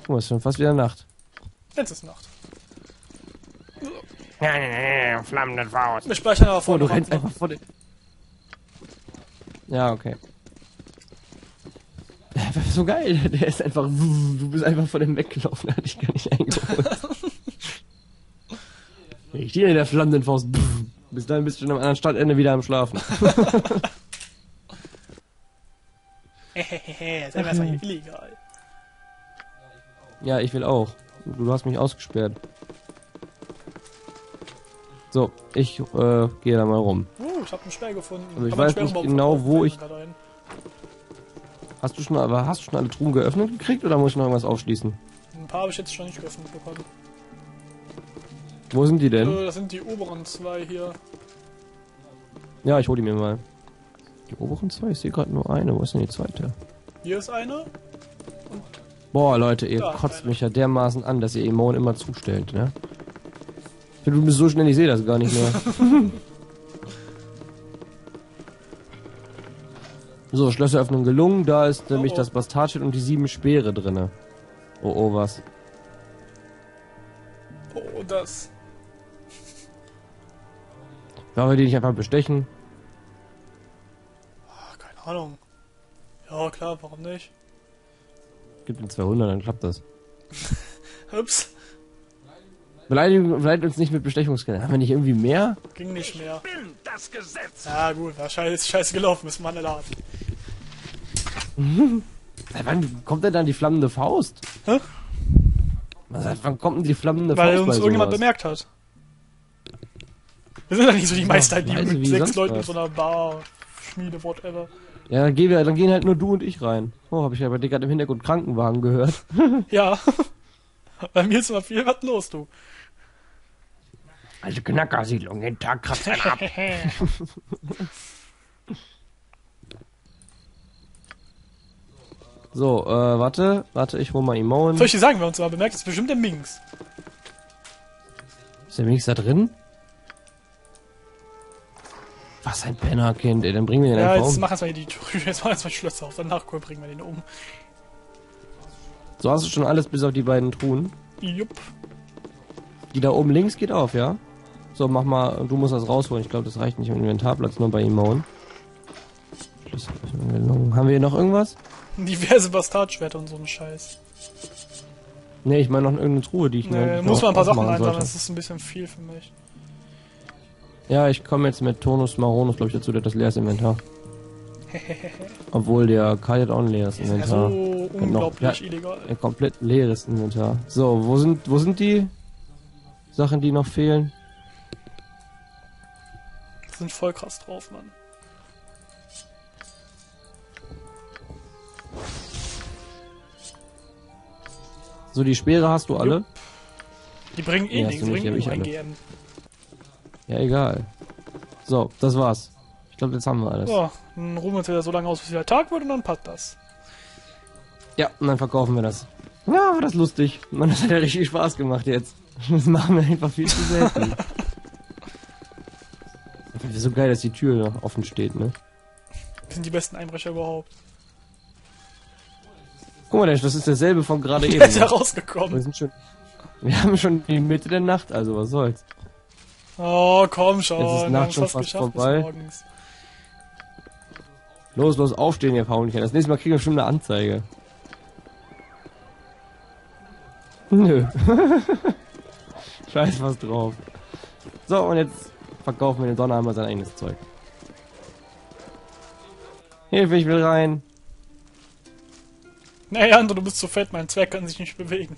Guck mal, es ist schon fast wieder Nacht. Jetzt ist Nacht. Flammende Faust. Wir speichern aber Oh, vor. du rennst einfach vor den... Ja, okay. Das ist so geil. Der ist einfach... Du bist einfach vor dem weggelaufen. Der hat dich gar nicht eingeholt. Ich stehe in der flammenden Faust. Bis dahin bist du schon am anderen Stadtende wieder am Schlafen. Hehehe, ist einfach hier illegal. Ja, ich will auch. Du hast mich ausgesperrt. So, ich gehe da mal rum. Ich hab einen Speer gefunden. Aber ich Kann man weiß Speer nicht überhaupt genau, verkaufen? wo Fällt ich... mir gerade ein. Hast du schon alle Truhen geöffnet gekriegt oder muss ich noch irgendwas aufschließen? Ein paar habe ich jetzt schon nicht geöffnet bekommen. Wo sind die denn? Das sind die oberen zwei hier. Ja, ich hole die mir mal. Die oberen zwei? Ich sehe gerade nur eine. Wo ist denn die zweite? Hier ist eine. Boah, Leute, ihr Da, kotzt eine. mich ja dermaßen an, dass ihr Emon immer zustellt, ne? Du bist so schnell, ich sehe das gar nicht mehr. So, Schlösseröffnung gelungen. Da ist nämlich das Bastardschild und die 7 Speere drinne. Oh, oh, was? Oh, das. Wollen wir die nicht einfach bestechen? Keine Ahnung. Ja, klar, warum nicht? Gib den 200, dann klappt das. Ups, Beleidigt uns nicht mit Bestechungskennen. Haben wir nicht irgendwie mehr? ging nicht mehr. Bin das Gesetz. Ja gut, war scheiße gelaufen, müssen wir alle laden. Seit wann kommt denn dann die flammende Faust? Hä? Seit wann kommt denn die flammende Weil Faust uns bei irgendjemand sowas? bemerkt hat. Wir sind ja nicht so die Meister, die leise mit wie 6 sonst Leuten in was. so einer Bar, Schmiede, whatever. Ja, dann gehen halt nur du und ich rein. Oh, habe ich ja bei dir gerade im Hintergrund Krankenwagen gehört. Ja. Bei mir ist immer viel was los, du. Also Knackersiedlung, jeden Tag kratzt einer ab. So, warte, ich hol mal Emon. Soll ich dir sagen, wer uns immer bemerkt, das ist bestimmt der Minx. Ist der wenigstens da drin? Was ein Pennerkind, ey, dann bringen wir den Ja, einfach jetzt um. machen wir mal die Tür, jetzt machen wir erstmal die Schlösser auf, danach bringen wir den um. So, hast du schon alles bis auf die beiden Truhen? Jupp. Die da oben links geht auf, ja? So, mach mal, du musst das rausholen. Ich glaube, das reicht nicht im Inventarplatz, nur bei Emon. Haben wir hier noch irgendwas? Diverse Bastardschwerter und so ein Scheiß. Ne, ich meine noch irgendeine Truhe, die ich Nee, noch muss man ein paar Sachen aufmachen einsammeln, sollte. das ist ein bisschen viel für mich. Ja, ich komme jetzt mit Tonus Maronus, glaube ich, dazu, der hat das leeres Inventar. Obwohl der Kai hat auch ein leeres Das ist ja Inventar. so unglaublich ja, illegal. ein komplett leeres Inventar. So, wo sind die Sachen, die noch fehlen? Die sind voll krass drauf, Mann. So, die Speere hast du alle? Die bringen Nee, hast nichts, du die nicht, bringen hab ich nur ein alle. GM. Ja, egal. So, das war's. Ich glaube, jetzt haben wir alles. So, dann ruhen wir uns wieder so lange aus, bis wieder Tag wird und dann passt das. Ja, und dann verkaufen wir das. Ja, war das lustig. Man, das hat ja richtig Spaß gemacht jetzt. Das machen wir einfach viel zu selten. Das ist so geil, dass die Tür noch offen steht, ne? Wir sind die besten Einbrecher überhaupt. Guck mal, das ist derselbe von gerade Der eben. ist ja rausgekommen. Wir haben schon die Mitte der Nacht, also was soll's. Oh, komm schon. Jetzt ist wir Nacht haben's schon fast geschafft bis vorbei. morgens. Los, aufstehen, ihr Paulchen. Das nächste Mal kriegen wir schon eine Anzeige. Nö. Scheiß was drauf. So, und jetzt verkaufen wir den Donnerhammer sein eigenes Zeug. Hilfe, ich will rein. Nee, Andro, du bist zu fett, mein Zwerg kann sich nicht bewegen.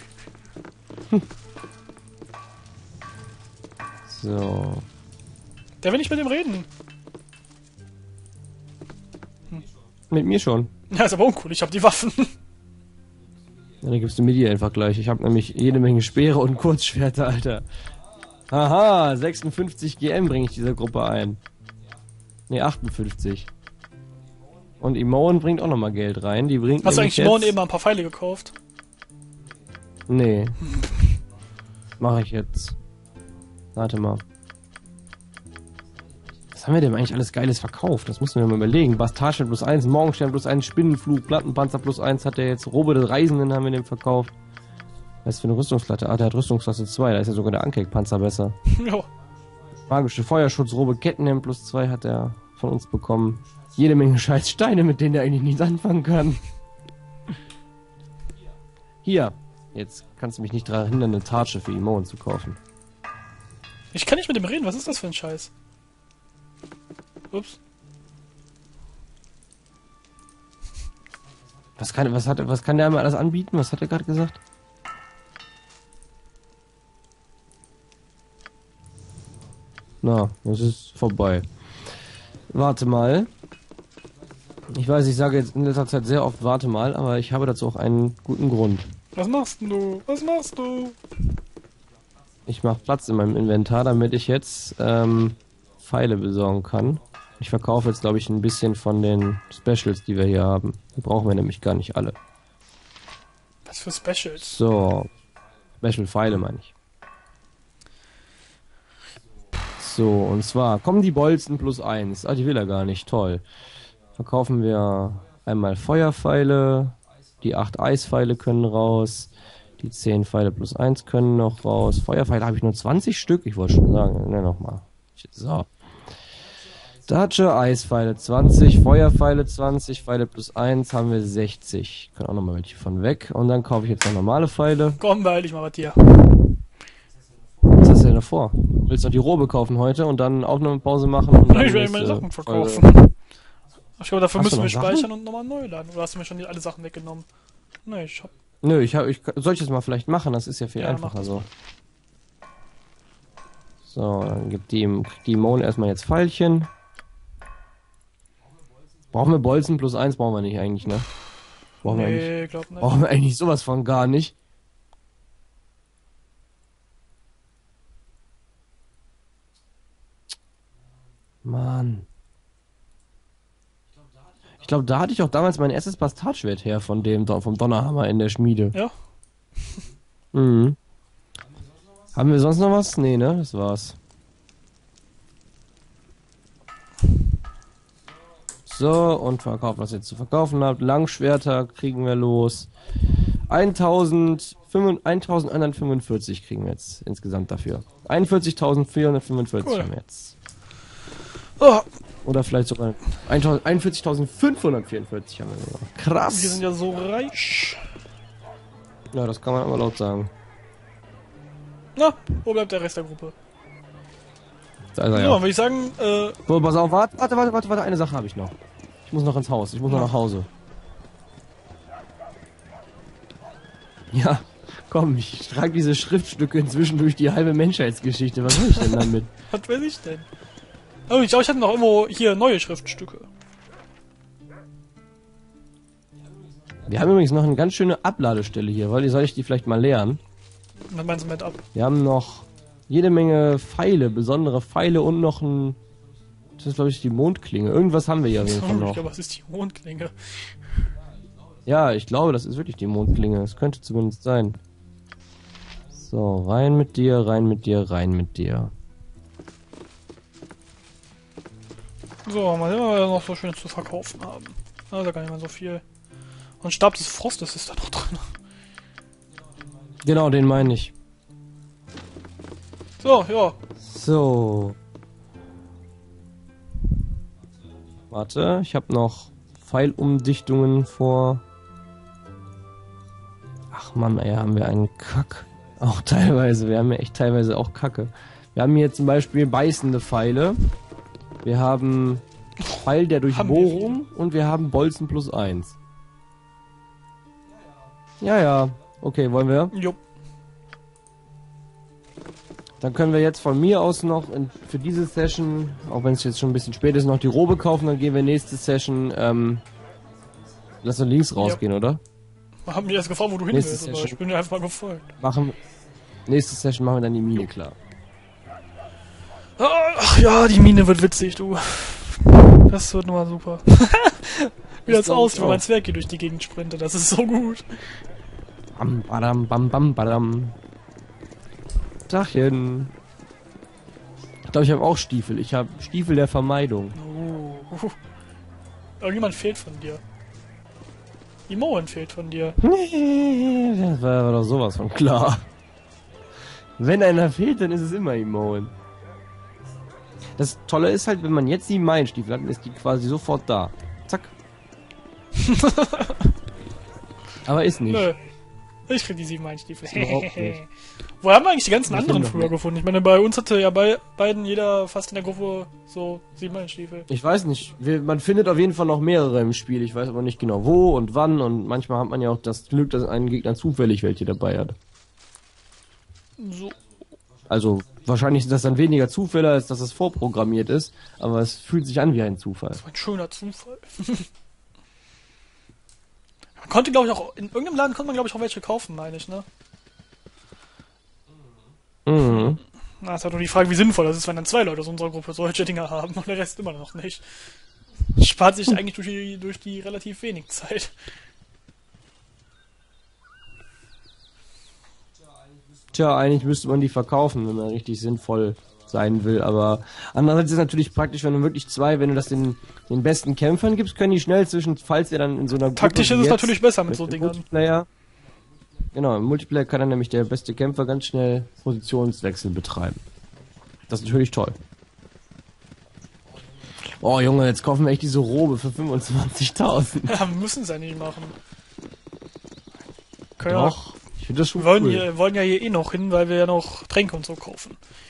So. Der will nicht mit dem reden. Mit mir schon. Ja, ist aber uncool, ich hab die Waffen. Ja, dann gibst du mir die einfach gleich. Ich habe nämlich jede Menge Speere und Kurzschwerter, Alter. Haha, 56 GM bringe ich dieser Gruppe ein. Ne, 58. Und Emon bringt auch nochmal Geld rein. Die bringt Hast du nämlich eigentlich morgen jetzt... eben mal ein paar Pfeile gekauft? Nee. Mache ich jetzt. Warte mal. haben wir denn eigentlich alles Geiles verkauft? Das müssen wir mal überlegen. Bastardschwert plus 1, Morgenstern plus 1, Spinnenflug, Plattenpanzer plus 1 hat er jetzt. Robe des Reisenden haben wir dem verkauft. Was ist für eine Rüstungsklasse? Ah, der hat Rüstungsklasse 2. Da ist ja sogar der Ankeck-Panzer besser. Ja. Magische Feuerschutzrobe, Kettenhemd plus 2 hat er von uns bekommen. Jede Menge scheiß Steine, mit denen er eigentlich nichts anfangen kann. Hier. Jetzt kannst du mich nicht daran hindern, eine Tatsche für Imon zu kaufen. Ich kann nicht mit dem reden, was ist das für ein Scheiß? Ups. Was kann der einmal alles anbieten? Was hat er gerade gesagt? Na, das ist vorbei. Warte mal. Ich weiß, ich sage jetzt in letzter Zeit sehr oft warte mal, aber ich habe dazu auch einen guten Grund. Was machst denn du? Was machst du? Ich mache Platz in meinem Inventar, damit ich jetzt Pfeile besorgen kann. Ich verkaufe jetzt, glaube ich, ein bisschen von den Specials, die wir hier haben. Die brauchen wir nämlich gar nicht alle. Was für Specials? So. Special-Pfeile meine ich. So, und zwar kommen die Bolzen plus 1. Ah, die will er gar nicht. Toll. Verkaufen wir einmal Feuerpfeile. Die 8 Eispfeile können raus. Die 10 Pfeile plus 1 können noch raus. Feuerpfeile habe ich nur 20 Stück. Ich wollte schon sagen. Ne, nochmal. So. Datsche, Eispfeile 20, Feuerpfeile 20, Pfeile plus 1 haben wir 60. Können auch nochmal welche von weg. Und dann kaufe ich jetzt noch normale Pfeile. Komm, beeil dich mal was hier. Was hast du denn davor? Willst du noch die Robe kaufen heute und dann Aufnahmepause machen? Und dann Ich will meine nächste Sachen Folge? verkaufen. Ich glaube, dafür Hast müssen du wir noch Sachen? speichern und nochmal neu laden. Oder hast du mir schon alle Sachen weggenommen? Nee, ich hab... Nö, soll ich das mal vielleicht machen? Das ist ja viel Ja, mach einfacher das. so. So, dann kriegt die Imon erstmal jetzt Pfeilchen. Brauchen wir Bolzen plus 1? Brauchen wir nicht eigentlich, ne? Nee, glaub nicht. Brauchen wir eigentlich sowas von gar nicht. Mann. Ich glaube, da hatte ich auch damals mein erstes Bastardschwert her vom Donnerhammer in der Schmiede. Ja? Mhm. Haben wir sonst noch was? Nee, ne? Das war's. So, und verkauft, was ihr zu verkaufen habt. Langschwerter kriegen wir los. 1145 kriegen wir jetzt insgesamt dafür. 41.445 Cool. haben wir jetzt. Oh, Oder vielleicht sogar 41.544 haben wir sogar. Krass! wir sind ja so reich. Ja, das kann man aber laut sagen. Na, wo bleibt der Rest der Gruppe? Da ist er Ja, ja. würde ich sagen, So, pass auf, warte, eine Sache habe ich noch. Ich muss noch ins Haus, ich muss noch nach Hause. Ja, komm, ich trage diese Schriftstücke inzwischen durch die halbe Menschheitsgeschichte. Was soll ich denn damit? was weiß ich denn? Oh, ich glaube, ich hatte noch irgendwo hier neue Schriftstücke. Wir haben übrigens noch eine ganz schöne Abladestelle hier, weil soll ich die vielleicht mal leeren? Was meinst du mit ab? Wir haben noch jede Menge Pfeile, besondere Pfeile und noch ein... Das ist, glaube ich, die Mondklinge. Irgendwas haben wir hier auf jeden Fall Ich noch. glaube, was ist die Mondklinge? Ja, ich glaube, das ist wirklich die Mondklinge. Das könnte zumindest sein. So, rein mit dir, rein mit dir, rein mit dir. So, mal sehen, was wir noch so schön zu verkaufen haben. Also gar nicht mehr so viel. Und Stab des Frostes ist da noch drin. Genau, den meine ich. So, ja. So. Warte, ich habe noch Pfeilumdichtungen vor. Ach Mann, ey, haben wir einen Kack. Auch teilweise, wir haben ja echt teilweise auch Kacke. Wir haben hier zum Beispiel beißende Pfeile. Wir haben Pfeil der Durchbohrung und wir haben Bolzen plus 1. Ja. Okay, wollen wir? Jupp. Dann können wir jetzt von mir aus noch für diese Session, auch wenn es jetzt schon ein bisschen spät ist, noch die Robe kaufen. Dann gehen wir nächste Session, lass uns links rausgehen, oder? Wir haben mich erst gefragt, wo du hin Nächste willst, aber Session. ich bin dir einfach mal gefolgt. Nächste Session machen wir dann die Mine klar. Ach ja, die Mine wird witzig, du. Das wird nochmal super. Wie das aussieht, wenn mein Zwerg hier durch die Gegend sprintet, das ist so gut. Bam, badam, bam, bam, badam. Tachchen. Ich glaube, ich habe auch Stiefel. Ich habe Stiefel der Vermeidung. Irgendjemand fehlt von dir. Imoen fehlt von dir. Das war doch sowas von klar. Wenn einer fehlt, dann ist es immer Imoen. Das Tolle ist halt, wenn man jetzt die Meilenstiefel hat, dann ist die quasi sofort da. Zack. Aber ist nicht. Nö. Ich krieg die 7 Einstiefel. Überhaupt nicht. Wo haben wir eigentlich die ganzen Ich anderen finde früher noch gefunden? Ich meine, bei uns hatte ja bei beiden jeder fast in der Gruppe so 7 Einstiefel. Ich weiß nicht. Man findet auf jeden Fall noch mehrere im Spiel. Ich weiß aber nicht genau wo und wann. Und manchmal hat man ja auch das Glück, dass ein Gegner zufällig welche dabei hat. So. Also wahrscheinlich sind das dann weniger Zufälle, als dass es vorprogrammiert ist. Aber es fühlt sich an wie ein Zufall. Das war ein schöner Zufall. Man konnte, glaube ich, auch... In irgendeinem Laden konnte man, glaube ich, auch welche kaufen, meine ich, ne? Mhm. Na, ist halt nur die Frage, wie sinnvoll das ist, wenn dann 2 Leute aus unserer Gruppe solche Dinger haben und der Rest immer noch nicht. Spart sich eigentlich durch die relativ wenig Zeit. Tja, eigentlich müsste man die verkaufen, wenn man richtig sinnvoll sein will, aber andererseits ist es natürlich praktisch, wenn du wirklich wenn du das den besten Kämpfern gibst, können die schnell falls ihr dann in so einer Gruppe Taktisch ist es jetzt natürlich besser mit so Dingern. Multiplayer, genau, im Multiplayer kann dann nämlich der beste Kämpfer ganz schnell Positionswechsel betreiben. Das ist natürlich toll. Oh Junge, jetzt kaufen wir echt diese Robe für 25.000. Ja, wir müssen es ja nicht machen. Können Doch, ich finde das schon wir cool. wollen ja hier eh noch hin, weil wir ja noch Tränke und so kaufen.